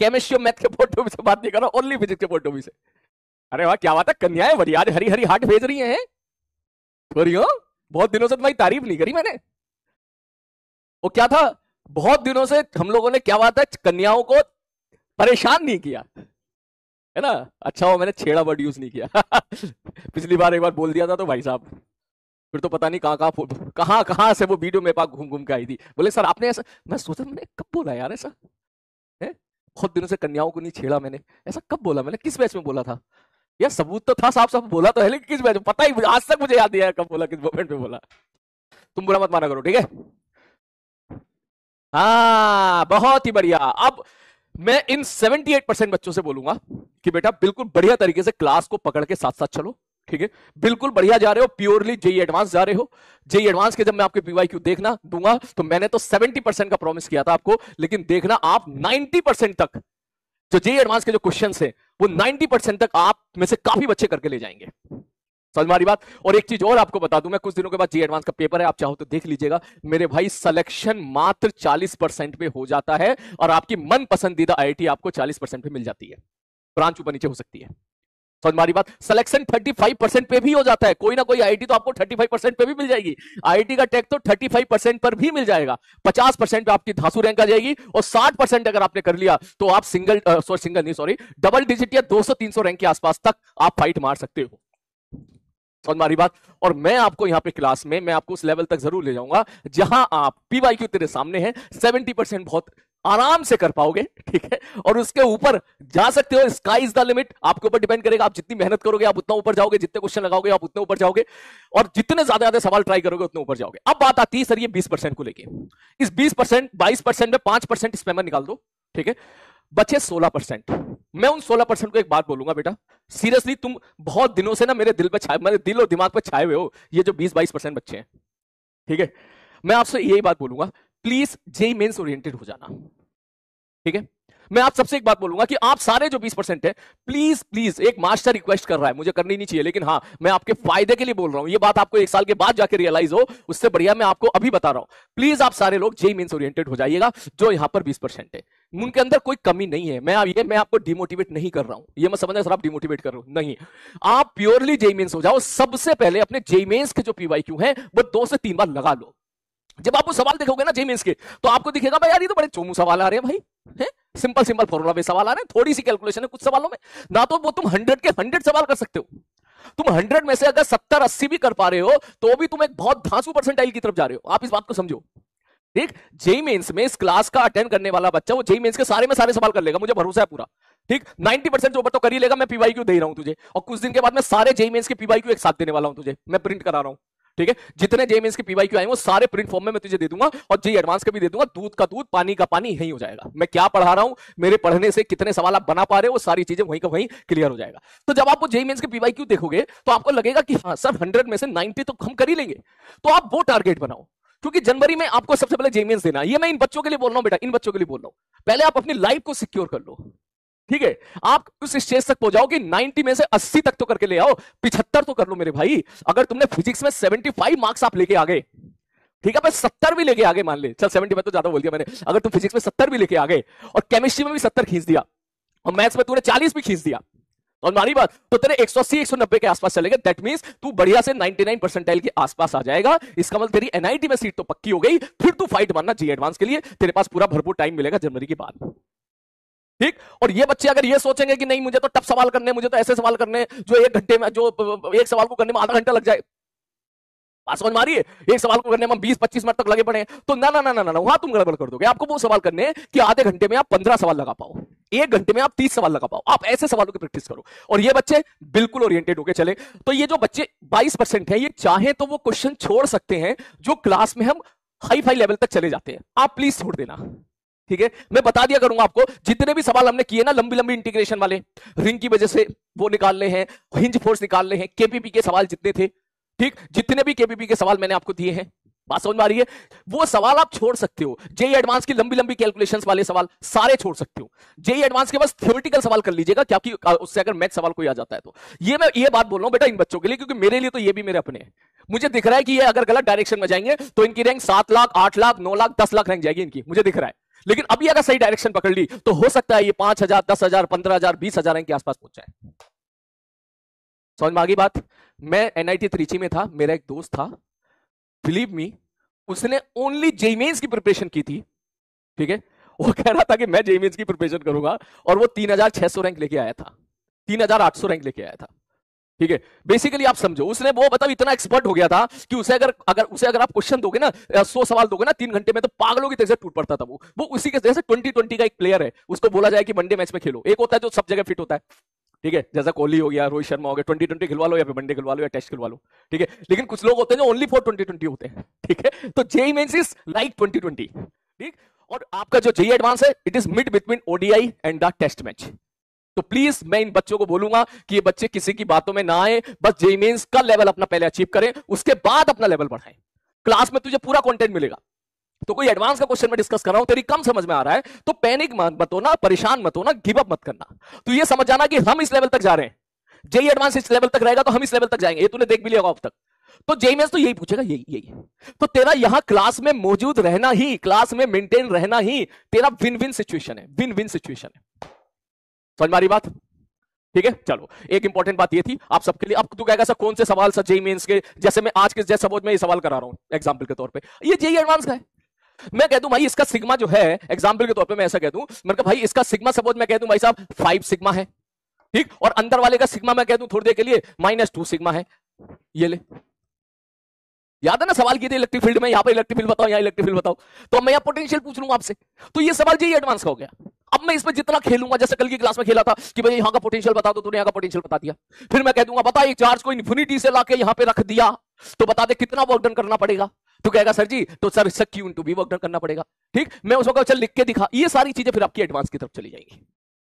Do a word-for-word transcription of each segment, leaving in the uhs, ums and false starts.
Chemistry और math के point of view से बात नहीं कर रहा, ओनली फिजिक्स के पॉइंट ऑफ व्यू से। अरे वाह क्या बात है, कन्याएं बड़ी आज हरी हरी हार्ट भेज रही हैं। सॉरी हो, बहुत दिनों से तुम्हारी तारीफ नहीं करी मैंने। वो क्या था, बहुत दिनों से हम लोगों ने क्या बात है कन्याओं को परेशान नहीं किया है ना। अच्छा हो मैंने छेड़ा वर्ड यूज नहीं किया पिछली बार एक बार बोल दिया था तो भाई साहब फिर तो पता नहीं कहां कहां कहां कहां से वो वीडियो मेरे पास घूम घूम के आई थी। बोले सर आपने ऐसा, मैं सोचा मैंने कब बोला यार ऐसा है, बहुत दिनों से कन्याओं को नहीं छेड़ा मैंने, ऐसा कब बोला मैंने, किस बैच में बोला था यार, सबूत तो था साफ साफ बोला तो है, लेकिन किस बैच में पता ही आज तक मुझे याद नहीं आया कब बोला, किस मोमेंट में बोला। तुम बुरा मत माना करो ठीक है। हाँ बहुत ही बढ़िया। अब मैं इन अठहत्तर परसेंट बच्चों से बोलूंगा कि बेटा बिल्कुल बढ़िया तरीके से क्लास को पकड़ के साथ साथ चलो, ठीक है, बिल्कुल बढ़िया जा रहे हो, प्योरली जेई एडवांस जा रहे हो। जेई एडवांस के जब मैं आपके पीवाईक्यू देखना दूंगा तो मैंने तो सत्तर परसेंट का प्रॉमिस किया था आपको, लेकिन देखना आप नब्बे परसेंट तक जो जेई एडवांस के जो क्वेश्चंस हैं वो नब्बे परसेंट तक आप में से काफी बच्चे करके ले जाएंगे। समझ में आ रही बात। और एक चीज और आपको बता दूं, मैं कुछ दिनों के बाद जेई एडवांस का पेपर है, आप चाहो तो देख लीजिएगा मेरे भाई, सिलेक्शन मात्र चालीस परसेंट पे हो जाता है और आपकी मन पसंदीदा आईआईटी आपको चालीस परसेंट पे मिल जाती है, ब्रांच ऊपर नीचे हो सकती है। समझ में आ रही बात। सिलेक्शन पैंतीस परसेंट पे भी हो जाता है, कोई ना कोई आईआईटी तो आपको पैंतीस परसेंट पे भी मिल जाएगी, आईआईटी का टेक तो पैंतीस परसेंट पर भी मिल जाएगा, पचास परसेंट पे आपकी धांसू रैंक आ जाएगी और साठ परसेंट अगर आपने कर लिया तो आप सिंगल सॉरी सिंगल नहीं सॉरी डबल डिजिट या दो सौ तीन सौ रैंक के आसपास तक आप फाइट मार सकते हो। समझ में आ रही बात। और मैं आपको यहां पे क्लास में मैं आपको उस लेवल तक जरूर ले जाऊंगा जहां आप पीवाईक्यू तेरे सामने है, सत्तर परसेंट बहुत आराम से कर पाओगे, ठीक है, और उसके ऊपर जा सकते हो। स्काई इज द लिमिट, आपके ऊपर डिपेंड करेगा, आप जितनी मेहनत करोगे आप उतना ऊपर जाओगे, जितने क्वेश्चन लगाओगे आप उतने ऊपर जाओगे, और जितने ज्यादा ज्यादा सवाल ट्राई करोगे उतने ऊपर जाओगे। अब बात आती है सर ये बीस परसेंट को लेके, इस बीस परसेंट बाईस परसेंट में पांच परसेंट स्पैमर निकाल दो, ठीक है, बचे सोलह परसेंट। मैं उन सोलह परसेंट को एक बात बोलूंगा बेटा, सीरियसली तुम बहुत दिनों से ना मेरे दिल पे छाए, मेरे दिल और दिमाग पे छाए हुए हो, ये जो बीस बाईस परसेंट बच्चे हैं, ठीक है, मैं आपसे यही बात बोलूंगा, प्लीज जेई मेंस ओरिएंटेड हो जाना, ठीक है। मैं आप सबसे एक बात बोलूंगा कि आप सारे जो बीस परसेंट है, प्लीज प्लीज, एक मास्टर रिक्वेस्ट कर रहा है, मुझे करनी नहीं चाहिए लेकिन हाँ मैं आपके फायदे के लिए बोल रहा हूं, ये बात आपको एक साल के बाद जाके रियलाइज हो, उससे बढ़िया मैं आपको अभी बता रहा हूं, प्लीज आप सारे लोग जेई मेंस ओरिएंटेड हो जाइएगा जो यहां पर बीस परसेंट है। उनके अंदर कोई कमी नहीं है, मैं ये मैं आपको डिमोटिवेट नहीं कर रहा हूं, ये मैं समझना सर आप डिमोटिवेट कर रहे हो, नहीं, आप प्योरली जेई मेंस हो जाओ। सबसे पहले अपने जेई मेंस के जो पीवाईक्यू हैं वो दो से तीन बार लगा लो। जब आप वो सवाल देखोगे ना जेई मेंस के तो आपको दिखेगा भाई यार ये तो बड़े चोमू सवाल आ रहे हैं भाई, है सिंपल सिंपल फॉर्मूला पे सवाल आ रहे हैं, थोड़ी सी कैलकुलेशन है कुछ सवालों में, ना तो वो तुम हंड्रेड के हंड्रेड सवाल कर सकते हो, तुम हंड्रेड में से अगर सत्तर अस्सी भी कर पा रहे हो तो भी तुम एक बहुत धांसू परसेंटाइल की तरफ जा रहे हो, आप इस बात को समझो। ठीक, जेई मेंस में इस क्लास का अटेंड करने वाला बच्चा वो जेई मेंस के सारे में सारे सवाल कर लेगा, मुझे भरोसा है पूरा, ठीक, नब्बे परसेंट जो ऊपर तो कर ही लेगा। मैं पीवाईक्यू दे रहा हूं तुझे और कुछ दिन के बाद मैं सारे जेई मेंस के पीवाईक्यू एक साथ देने वाला हूं तुझे, मैं प्रिंट करा रहा हूं, ठीक है, जितने जेई मेंस के पीवाईक्यू आए वो सारे प्रिंट फॉर्म में मैं तुझे दे दूंगा और जेई एडवांस का भी दे दूंगा, दूध का दूध पानी का पानी यही हो जाएगा। मैं क्या पढ़ा रहा हूं, मेरे पढ़ने से कितने सवाल आप बना पा रहे हो, वो सारी चीजें वहीं का वहीं क्लियर हो जाएगा। तो जब आप वो जेई मेंस के पीवाईक्यू देखोगे तो आपको लगेगा कि हाँ सर हंड्रेड में से नाइनटी तो हम कर ही लेंगे, तो आप वो टारगेट बनाओ, क्योंकि जनवरी में आपको सबसे पहले जेई मेंस देना है। ये मैं इन बच्चों के लिए बोल रहा हूं बेटा, इन बच्चों के लिए बोल रहा हूं, पहले आप अपनी लाइफ को सिक्योर कर लो, ठीक है, आप उस स्टेज तक पहुंच जाओ कि नब्बे में से अस्सी तक तो करके ले आओ, पचहत्तर तो कर लो मेरे भाई। अगर तुमने फिजिक्स में पचहत्तर मार्क्स आप लेके आ गए, ठीक है, सत्तर भी लेके आ गए, मान ले चल सत्तर में तो ज्यादा बोल दिया मैंने, अगर तुम फिजिक्स में सत्तर भी लेके आ गए और केमिस्ट्री में भी सत्तर खींच दिया और मैथ्स में तूने चालीस भी खींच दिया, और मारी बात तो तेरे एक सौ अस्सी एक सौ नब्बे के आसपास चलेगा, दैट मींस तू बढ़िया से निन्यानवे परसेंटाइल के आसपास आ जाएगा। इसका मतलब तेरी एनआईटी में सीट तो पक्की हो गई, फिर तू फाइट मारना जेई एडवांस के लिए, तेरे पास पूरा भरपूर टाइम मिलेगा जनवरी के बाद, ठीक। और ये बच्चे अगर ये सोचेंगे कि नहीं मुझे तो टफ सवाल करने, मुझे तो ऐसे सवाल करने जो एक घंटे में, जो एक सवाल को करने में आधा घंटा लग जाए, बात समझ मारिए, एक सवाल को करने में बीस पच्चीस मिनट तक लगे पड़े, तो ना ना ना ना ना वहां तुम गड़बड़ कर दोगे। आपको वो सवाल करने कि आधे घंटे में आप पंद्रह सवाल लगा पाओ, एक घंटे में आप तीस सवाल लगा पाओ, आप ऐसे सवालों की प्रैक्टिस करो। और ये बच्चे बिल्कुल ओरिएंटेड होके चले। तो ये जो बच्चे बाईस परसेंट है, ये चाहे तो वो क्वेश्चन छोड़ सकते हैं जो क्लास में हम हाई फाई लेवल तक चले जाते हैं, आप प्लीज छोड़ देना, ठीक है। मैं बता दिया करूंगा आपको, जितने भी सवाल हमने किए ना लंबी लंबी इंटीग्रेशन वाले, रिंग की वजह से वो निकालने हैं, हिंज फोर्स निकालने हैं, केपीपी के सवाल जितने थे, ठीक, जितने भी केपीपी के सवाल मैंने आपको दिए हैं, बात समझ में आ रही है, वो सवाल आप छोड़ सकते हो। जेई एडवांस की लंबी लंबी कैलकुलेशंस वाले सवाल सारे छोड़ सकते हो। जेई एडवांस के बस थ्योरेटिकल सवाल कर लीजिएगा, क्योंकि उससे अगर मैथ सवाल कोई आ जाता है तो। ये मैं ये बात बोल रहा हूं बेटा इन बच्चों के लिए, क्योंकि मेरे लिए तो ये भी मेरे अपने हैं। मुझे दिख रहा है कि ये अगर गलत डायरेक्शन में जाएंगे तो इनकी रैंक सात लाख आठ लाख नौ लाख दस लाख रैंक जाएगी इनकी, मुझे दिख रहा है। लेकिन अभी अगर सही डायरेक्शन पकड़ ली तो हो सकता है ये पांच हजार दस हजार पंद्रह हजार बीस हजार रैंक के आसपास पहुंच जाए। समझ में आ गई बात? मैं एनआईटी त्रिची में था, मेरा एक दोस्त था, बिलीव मी, उसने ओनली जेईई मेंस की प्रिपरेशन की थी, ठीक है। वो कह रहा था कि मैं जेईई मेंस की प्रिपरेशन करूंगा, और वो तीन हजार छह सौ रैंक लेके आया था, तीन हजार आठ सौ रैंक लेके आया था, ठीक है। बेसिकली आप समझो, उसने वो मतलब इतना एक्सपर्ट हो गया था कि उसे अगर अगर उसे अगर आप क्वेश्चन दोगे ना, सौ सवाल दोगे ना तीन घंटे में, तो पागलों की तरह से टूट पड़ता था वो वो उसी के जैसे ट्वेंटी ट्वेंटी का एक प्लेयर है, उसको बोला जाए कि वनडे मैच में खेलो, एक होता है जो सब जगह फिट होता है, ठीक है, जैसा कोहली हो गया, रोहित शर्मा हो गया, ट्वेंटी ट्वेंटी खिलवा लो या फिर वनडे खिलवा लो या टेस्ट खिलवा लो, ठीक है। लेकिन कुछ लोग होते हैं जो ओनली फॉर ट्वेंटी ट्वेंटी होते हैं, ठीक है। तो JEE mains is like twenty twenty, ठीक। और आपका जो जेईई एडवांस है, it is mid between ODI and the test match. तो प्लीज मैं इन बच्चों को बोलूंगा कि ये बच्चे किसी की बातों में ना आए, बस जेईई मेंस का लेवल अपना पहले अचीव करें, उसके बाद अपना लेवल बढ़ाएं। क्लास में तुझे पूरा कंटेंट मिलेगा, तो कोई एडवांस का क्वेश्चन मैं डिस्कस कर रहा हूं, तेरी कम समझ में आ रहा है, तो पैनिक मत होना, परेशान मत होना, गिव अप मत करना। तो ये समझ जाना कि हम इस लेवल तक जा रहे हैं, जेईई एडवांस इस लेवल तक रहेगा तो हम इस लेवल तक जाएंगे, ये तूने देख भी लिया होगा अब तक। तो जेईई मेंस तो यही पूछेगा, यही यही तो तेरा यहां क्लास में मौजूद रहना ही, क्लास में मेंटेन रहना ही तेरा विन विन सिचुएशन है, विन विन सिचुएशन है। समझ में आ रही बात? ठीक है, चलो एक इंपॉर्टेंट बात ये थी आप सबके लिए। अब तू कहेगा सर कौन से सवाल सर जेईई मेंस के, जैसे मैं आज के जैसे सपोज में ये सवाल करा रहा हूं एग्जांपल के तौर पे, ये जेईई एडवांस का है, मैं कह दूं भाई इसका सिग्मा जो है, एग्जांपल के तौर पे मैं ऐसा कह दूं, मतलब भाई इसका सिग्मा सपोज मैं कह दूं भाई साहब फाइव सिग्मा है, ठीक, और अंदर वाले का सिग्मा मैं कह दूं थोड़ी देर के लिए माइनस टू सिग्मा है, ये ले। याद है ना सवाल किए थे इलेक्ट्रिक फील्ड में, यहां पे इलेक्ट्रिक फील्ड बताओ, यहां इलेक्ट्रिक फील्ड बताओ, तो मैं यहां पोटेंशियल पूछ लूंगा आपसे, तो ये सवाल जेईई एडवांस का हो गया। अब मैं इस पे जितना खेलूंगा, जैसे कल की क्लास में खेला था कि भाई यहां का पोटेंशियल बता दो, तूने यहां का पोटेंशियल बता दिया, फिर मैं कह दूंगा बता एक चार्ज को इन्फिनिटी से लाके यहां पे रख दिया, तो बता दे कितना वर्क डन करना पड़ेगा। तो कहेगा सर जी, तो सर इसका Q into B work done करना पड़ेगा, ठीक। मैं उस वक्त चल लिख के दिखा, ये सारी चीजें फिर आपकी एडवांस की तरफ चली जाएंगी।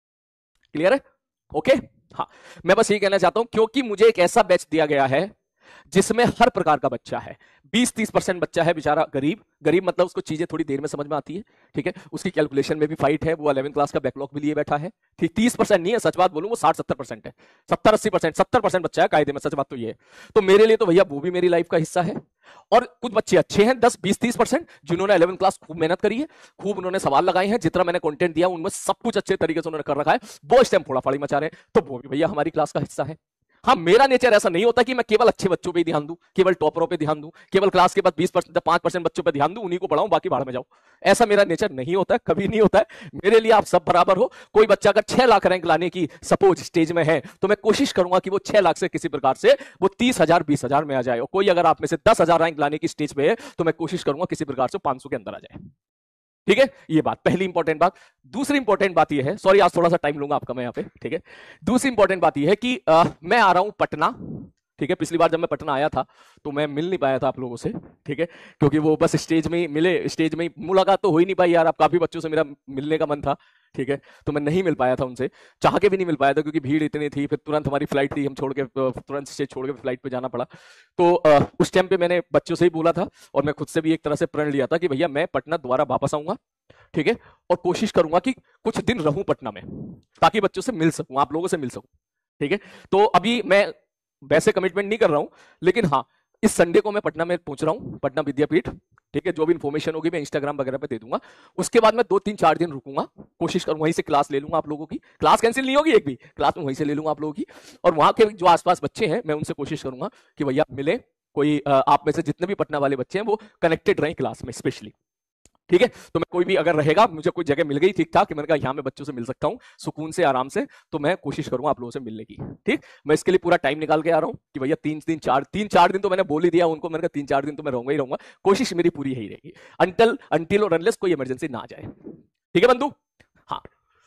क्लियर है? ओके, हाँ, मैं बस ये कहना चाहता हूं क्योंकि मुझे एक ऐसा बैच दिया गया है जिसमें हर प्रकार का बच्चा है, बीस तीस परसेंट बच्चा है बेचारा गरीब, गरीब मतलब उसको चीजें थोड़ी देर में समझ में आती है, ठीक है, उसकी कैलकुलेशन में भी फाइट है, वो इलेवेंथ क्लास का बैकलॉग भी लिए बैठा है, ठीक। तीस परसेंट नहीं है, सच बात बोलूं वो साठ सत्तर परसेंट है, सत्तर अस्सी परसेंट सत्तर परसेंट बच्चा है कायदे में, सच बात तो ये है। तो मेरे लिए तो भैया वो भी मेरी लाइफ का हिस्सा है। और कुछ बच्चे अच्छे हैं दस बीस तीस परसेंट जिन्होंने इलेवेंथ क्लास खूब मेहनत करी है, खूब उन्होंने सवाल लगाए हैं, जितना मैंने कंटेंट दिया उनमें सब कुछ अच्छे तरीके से उन्होंने कर रखा है, वो इस टाइम फोड़ा फाड़ी मचा रहे हैं, तो वो भी भैया हमारी क्लास का हिस्सा है। हाँ, मेरा नेचर ऐसा नहीं होता कि मैं केवल अच्छे बच्चों पे ध्यान दूं, केवल टॉपरों पे ध्यान दूं, केवल क्लास के बाद बीस परसेंट पांच परसेंट बच्चों पे ध्यान दूं, उन्हीं को पढ़ाऊं, बाकी भाड़ में जाऊं, ऐसा मेरा नेचर नहीं होता है, कभी नहीं होता है। मेरे लिए आप सब बराबर हो। कोई बच्चा अगर छह लाख रैंक लाने की सपोज स्टेज में है, तो मैं कोशिश करूंगा कि वो छह लाख से किसी प्रकार से वो तीस हजार बीस हजार में आ जाए, और कोई अगर आप में से दस हजार रैंक लाने की स्टेज पे है, तो मैं कोशिश करूंगा किसी प्रकार से पांच सौ के अंदर आ जाए, ठीक है। ये बात पहली इंपॉर्टेंट बात। दूसरी इंपॉर्टेंट बात ये है, सॉरी आज थोड़ा सा टाइम लूंगा आपका मैं यहाँ पे, ठीक है। दूसरी इंपॉर्टेंट बात ये है कि आ, मैं आ रहा हूं पटना, ठीक है। पिछली बार जब मैं पटना आया था तो मैं मिल नहीं पाया था आप लोगों से, ठीक है, क्योंकि वो बस स्टेज में ही मिले, स्टेज में ही मुलाकात तो हो ही नहीं पाई यार, आप काफी बच्चों से मेरा मिलने का मन था, ठीक है, तो मैं नहीं मिल पाया था उनसे, चाह के भी नहीं मिल पाया था क्योंकि भीड़ इतनी थी, फिर तुरंत हमारी फ्लाइट थी, हम छोड़ के तुरंत स्टेज छोड़ के फ्लाइट पे जाना पड़ा। तो आ, उस टाइम पे मैंने बच्चों से ही बोला था और मैं खुद से भी एक तरह से प्रण लिया था कि भैया मैं पटना दोबारा वापस आऊंगा, ठीक है, और कोशिश करूंगा कि कुछ दिन रहूं पटना में ताकि बच्चों से मिल सकूं, आप लोगों से मिल सकूं, ठीक है। तो अभी मैं वैसे कमिटमेंट नहीं कर रहा हूं, लेकिन हाँ इस संडे को मैं पटना में पहुंच रहा हूं, पटना विद्यापीठ, ठीक है। जो भी इन्फॉर्मेशन होगी मैं इंस्टाग्राम वगैरह पे दे दूंगा। उसके बाद मैं दो तीन चार दिन रुकूंगा, कोशिश करूंगा वहीं से क्लास ले लूंगा आप लोगों की, क्लास कैंसिल नहीं होगी एक भी, क्लास में वहीं से ले लूंगा आप लोगों की, और वहां के जो आसपास बच्चे हैं मैं उनसे कोशिश करूंगा कि भैया मिले, कोई आप में से जितने भी पटना वाले बच्चे हैं वो कनेक्टेड रहें क्लास में स्पेशली, ठीक है। तो मैं कोई भी अगर रहेगा, मुझे कोई जगह मिल गई ठीक ठाक कि मैंने कहा यहाँ मैं बच्चों से मिल सकता हूँ सुकून से आराम से, तो मैं कोशिश करूंगा आप लोगों से मिलने की, ठीक। मैं इसके लिए पूरा टाइम निकाल के आ रहा हूँ कि भैया तीन दिन चार तीन चार दिन तो मैंने बोल ही दिया उनको, मैंने कहा तीन चार दिन तो मैं रहूंगा ही रहूंगा, कोशिश मेरी पूरी यही रहेगी अंटिल अंटिल और अनलेस कोई इमरजेंसी ना आ जाए, ठीक है बंधु। हाँ,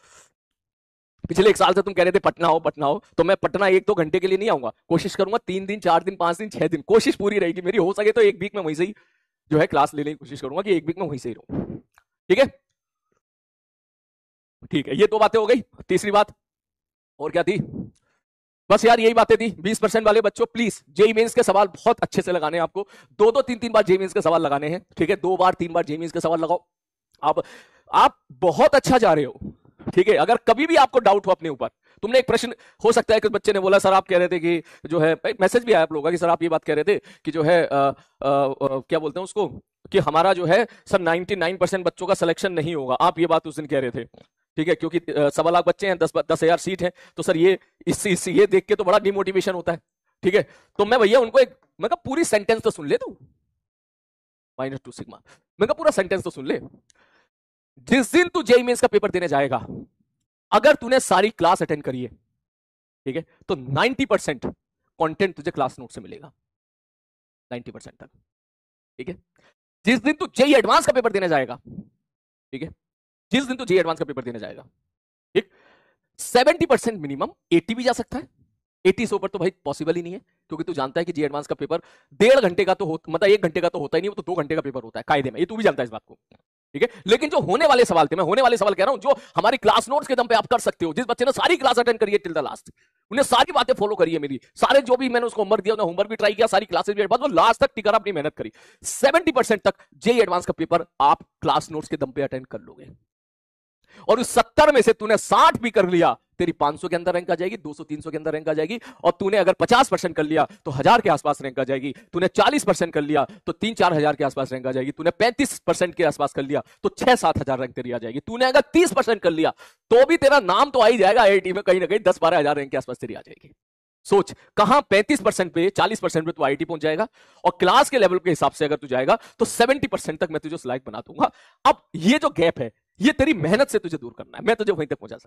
पिछले एक साल से तुम कह रहे थे पटना हो पटना हो, तो मैं पटना एक दो घंटे के लिए नहीं आऊंगा, कोशिश करूंगा तीन दिन चार दिन पांच दिन छह दिन, कोशिश पूरी रहेगी मेरी, हो सके तो एक वीक में वहीं से ही जो है क्लास लेने की कोशिश करूंगा कि एक वीक में वहीं से ही रहूं, ठीक है। ठीक है, ये दो बातें हो गई। तीसरी बात और क्या थी? बस यार यही बातें थी। बीस परसेंट वाले बच्चों प्लीज जेईई मेंस के सवाल बहुत अच्छे से लगाने हैं आपको, दो दो तीन तीन बार जेईई मेंस के सवाल लगाने हैं, ठीक है, दो बार तीन बार जेईई मेंस के सवाल लगाओ। आप आप बहुत अच्छा जा रहे हो, ठीक है। अगर कभी भी आपको डाउट हो अपने ऊपर, तुमने एक प्रश्न, हो सकता है कि बच्चे ने बोला सर आप कह रहे थे कि जो है, मैसेज भी आया आप लोगों का कि सर आप ये बात कह रहे थे कि जो है आ, आ, आ, क्या बोलते हैं उसको, कि हमारा जो है सर निन्यानवे परसेंट बच्चों का सिलेक्शन नहीं होगा, आप ये बात उस दिन कह रहे थे, ठीक है, क्योंकि सवा लाख बच्चे हैं, दस दस हजार सीट है, तो सर ये इस, इस ये देख के तो बड़ा डिमोटिवेशन होता है, ठीक है। तो मैं भैया उनको एक मैं कहा पूरी सेंटेंस तो सुन ले तू, माइनस टू सिग्मा, मैं कहा पूरा सेंटेंस तो सुन ले। जिस दिन तू जेईई मेंस का पेपर देने जाएगा, अगर तूने सारी क्लास अटेंड करी है, ठीक है, तो नब्बे परसेंट कंटेंट तुझे क्लास नोट से मिलेगा, नब्बे परसेंट तक, ठीक है। जिस दिन तू जेईई एडवांस का पेपर देने जाएगा, ठीक है, जिस दिन तू जेईई एडवांस का पेपर देने जाएगा, ठीक, सत्तर परसेंट मिनिमम, अस्सी भी जा सकता है, अस्सी से ऊपर तो भाई पॉसिबल ही नहीं है, क्योंकि तू जानता है कि जेईई एडवांस का पेपर डेढ़ घंटे का तो हो, मतलब एक घंटे का तो होता ही नहीं, वो तो दो घंटे का पेपर होता है कायदे में, ये तू भी जानता है इस बात को, ठीक है। लेकिन जो होने वाले सवाल थे, मैं होने वाले सवाल कह रहा हूं, जो हमारी क्लास नोट्स के दम पे आप कर सकते हो, जिस बच्चे ने सारी क्लास अटेंड करी है टिल द लास्ट, उन्हें सारी बातें फॉलो करी है मेरी, सारे जो भी मैंने उसको होमवर्क दिया, होमवर्क भी ट्राई किया, सारी क्लासेस भी, बाद वो लास्ट तक टिकर अपनी मेहनत करी, सत्तर परसेंट तक जेईई एडवांस का पेपर आप क्लास नोट्स के दम पे अटेंड कर लोगे। और उस सत्तर में से तूने साठ भी कर लिया, तेरी पांच सौ के अंदर रैंक आ जाएगी, दो सौ तीन सौ के अंदर रैंक आ जाएगी। और तूने अगर पचास परसेंट कर लिया तो हजार के आसपास रैंक आ जाएगी, तूने चालीस परसेंट कर लिया तो तीन चार हजार के आसपास रैंक आ जाएगी, तूने पैंतीस परसेंट के आसपास कर लिया तो छह सात हजार रैंक तेरी आ जाएगी, तूने अगर तीस परसेंट कर लिया तो भी तेरा नाम तो आ ही जाएगा आईआईटी में, कहीं ना कहीं दस बारह हजार रैंक के आसपास तेरी आ जाएगी। सोच, कहां पैंतीस परसेंट पे चालीस परसेंट पे तू आईआईटी पहुंच जाएगा, और क्लास के लेवल के हिसाब से अगर तू जाएगा तो सत्तर परसेंट तक मैं तुझे सिलेक्ट बना दूंगा। अब ये जो गैप है, ये तेरी मेहनत से तुझे दूर करना है, मैं तुझे वहीं तक पहुंचा सकता हूं।